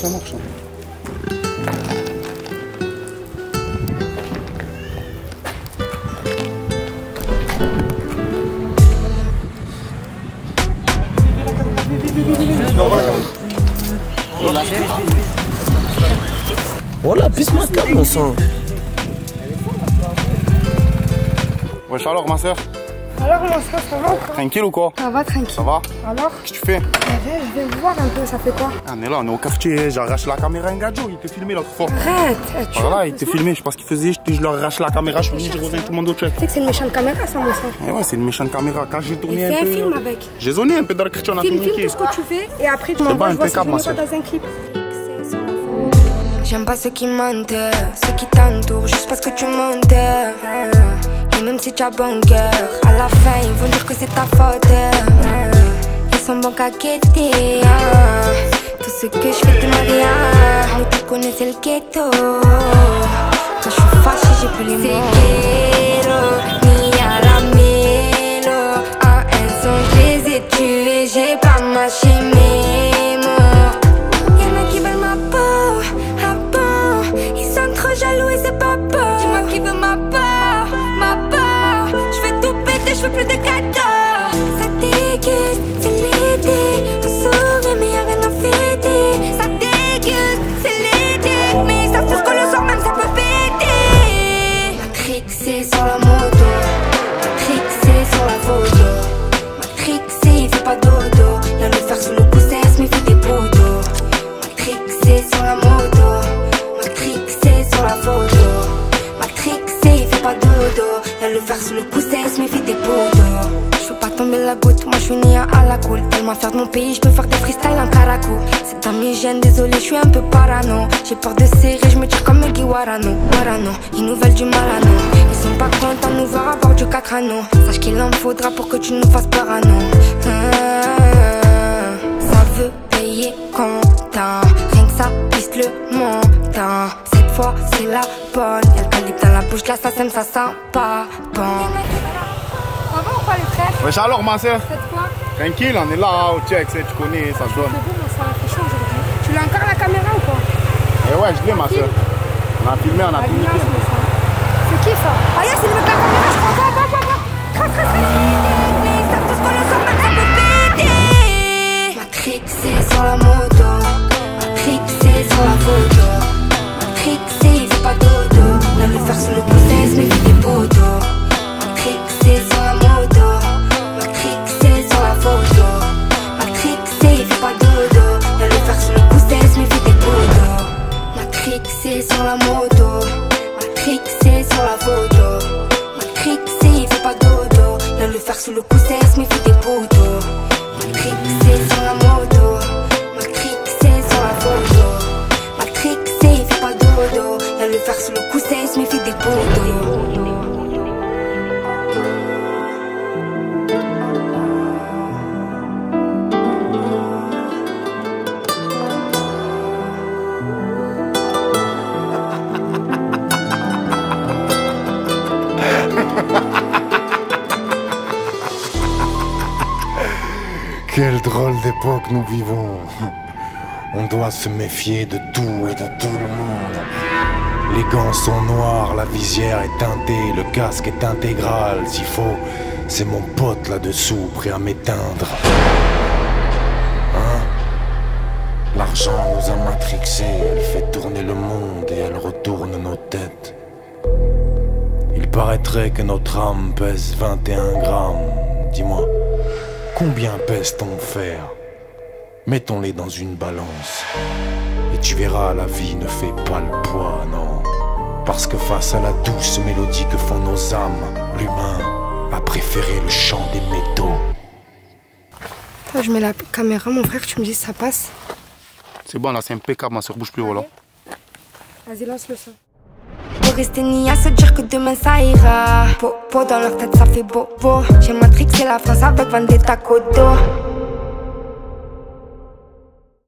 ça marche. Voilà, pisse-moi câble, mon sang. Wesh alors ma soeur. Alors mon soeur, ça va ou quoi? Tranquille ou quoi? Ça va tranquille. Ça va? Alors? Qu'est-ce que tu fais? Je vais voir un peu, ça fait quoi? On est là, on est au quartier, j'arrache la caméra à un gadjo, il te filmé l'autre fois. Arrête! Voilà, il te filmé, je sais pas ce qu'il faisait, je leur arrache la caméra, je suis venu, je reviens tout le monde au check. Tu sais que c'est une méchante caméra ça mon soeur. Et ouais, c'est une méchante caméra, quand j'ai tourné un peu... Fais un film avec. J'ai zoné un peu dans le quartier, on a Filme communiqué. tout ce que tu fais et après tu C'est m'envoies, pas je vois si je impeccable, ma me vois soeur. dans un clip. J'aime pas ceux qui mentent, ceux qui t'entourent juste parce que tu montes. Et même si tu as bon cœur, à la fin ils vont dire que c'est ta faute. Ils sont bons qu'à guetter. Tout ce que je fais de rien, mais tu connais c'est le ghetto. Quand je suis fâchée j'ai plus les mots. C'est Kero, ni à la mélo. En un son je les ai tués, j'ai pas mâché mes mots. Y'en a qui veulent ma peau, ah bon. Ils sont trop jaloux et c'est pas beau. Dis-moi qui veut ma peau, ma peau. Je vais tout péter, je veux plus de cadeaux. Ça déguste, c'est l'été. On sourit mais y'a rien à fêter. Ça déguste, c'est l'été. Mais ils savent tous que le soir même ça peut péter. Matrixé sur la moto, matrixé sur la photo. Matrixé, il fait pas dodo. Là le faire sous le coussin, se méfie des poteaux. Matrixé sur la moto, matrixé sur la photo. Matrixé, il fait pas dodo. Là le faire sous le coussin, se méfie des poteaux. Je veux pas tomber la goutte, moi je suis née à la cool. Tellement faire de mon pays, je peux faire des freestyles en caracou. C'est dans mes gènes, désolé, je suis un peu parano. J'ai peur de serrer, je me tire comme Guy Warano. Ils nous veulent du mal à nous. Ils sont pas contents de nous voir à bord du 4 anneaux. Sache qu'il en faudra pour que tu nous fasses parano. Ça veut payer comptant. Rien que ça piste le montant. Cette fois c'est la bonne. Y'a le calibre dans la bouche, l'assassin ça sent pas bon. Ça va ou pas les frères? Wesh alors ma soeur. Faites quoi? Tranquille, on est là au check, tu connais, ça se donne. C'est bon, on s'en réfléchit aujourd'hui. Tu l'as encore la caméra ou quoi? Et ouais, je l'ai ma soeur. On a filmé, on a filmé. C'est qui ça? Ah yeah, c'est le mec de la caméra, je crois. Matrixé sur la moto, matrixé sur la photo. Matrixé, il fait pas dodo. Là le faire sous le coussin, se méfie des poteaux. Matrixé sur la moto, matrixé sur la photo. Matrixé, il fait pas dodo. Là le faire sous le coussin, se méfie des poteaux. Matrixé sur la moto, matrixé sur la photo. Matrixé, il fait pas dodo. Là le faire sous le coussin, se méfie des poteaux. Matrixé sur la moto, matrixé sur la photo. Matrixé, il fait pas dodo. Là le faire sous le coussin, se méfie des poteaux. Quelle drôle d'époque nous vivons. On doit se méfier de tout et de tout le monde. Les gants sont noirs, la visière est teintée, le casque est intégral. S'il faut, c'est mon pote là-dessous, prêt à m'éteindre. Hein? L'argent nous a matrixés, elle fait tourner le monde et elle retourne nos têtes. Il paraîtrait que notre âme pèse 21 grammes. Dis-moi, combien pèse ton fer? Mettons-les dans une balance. Et tu verras, la vie ne fait pas le poids, non. Parce que face à la douce mélodie que font nos âmes, l'humain a préféré le chant des métaux. Toi, je mets la caméra, mon frère, tu me dis si ça passe. C'est bon, là, c'est impeccable, ma soeur, bouge plus, voilà. Vas-y, lance le son. Pour rester ni à se dire que demain ça ira. Popo dans leur tête, ça fait bobo. J'ai matrixé la France avec Vendetta Kodo.